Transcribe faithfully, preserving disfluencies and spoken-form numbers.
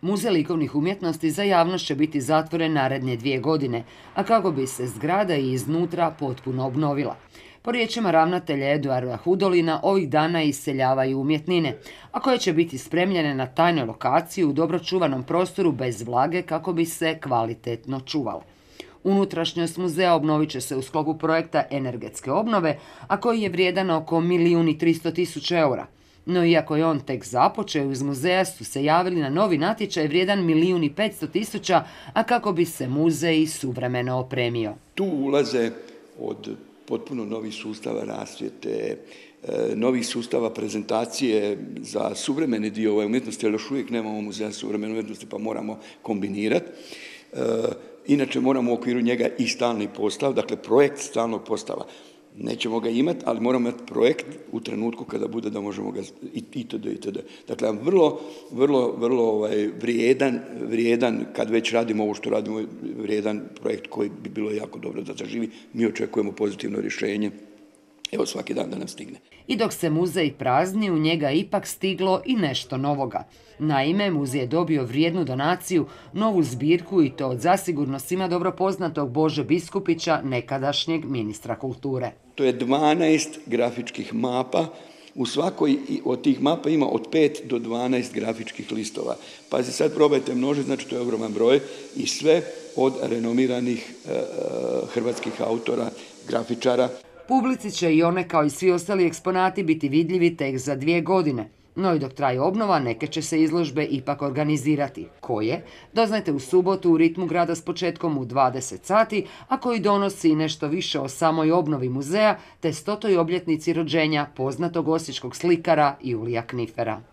Muzej likovnih umjetnosti za javnost će biti zatvoren naredne dvije godine, a kako bi se zgrada i iznutra potpuno obnovila. Po riječima ravnatelja Eduarda Hudolina, ovih dana iseljavaju umjetnine, a koje će biti spremljene na tajnoj lokaciji u dobro čuvanom prostoru bez vlage kako bi se kvalitetno čuvale. Unutrašnjost muzeja obnovit će se u sklopu projekta energetske obnove, a koji je vrijedan oko milijun i tristo tisuća eura. No iako je on tek započeo, iz muzeja su se javili na novi natječaj vrijedan milijun i petsto tisuća, a kako bi se muzej suvremeno opremio. Tu ulaze od potpuno novih sustava rasvjete, novih sustava prezentacije za suvremeni dio ove umjetnosti, ali još uvijek nemamo muzeja suvremene umjetnosti pa moramo kombinirati. Inače moramo u okviru njega i stalni postav, dakle projekt stalnog postava. Nećemo ga imati, ali moramo imati projekt u trenutku kada bude da možemo ga itd. itd. Dakle, vrlo, vrlo, vrlo ovaj, vrijedan, vrijedan, kad već radimo ovo što radimo, vrijedan projekt koji bi bilo jako dobro da zaživi. Mi očekujemo pozitivno rješenje. Evo svaki dan da nam stigne. I dok se muzej prazni, u njega ipak stiglo i nešto novoga. Naime, muzej je dobio vrijednu donaciju, novu zbirku i to od zasigurno svima dobro poznatog Bože Biskupića, nekadašnjeg ministra kulture. To je dvanaest grafičkih mapa. U svakoj od tih mapa ima od pet do dvanaest grafičkih listova. Pazi, sad probajte množiti, znači to je ogroman broj i sve od renomiranih uh, hrvatskih autora, grafičara. Publici će i one kao i svi ostali eksponati biti vidljivi tek za dvije godine. No i dok traje obnova, neke će se izložbe ipak organizirati. Koje? Doznajte u subotu u Ritmu grada s početkom u dvadeset sati, a koji donosi nešto više o samoj obnovi muzeja te stotoj obljetnici rođenja poznatog osječkog slikara Julija Knifera.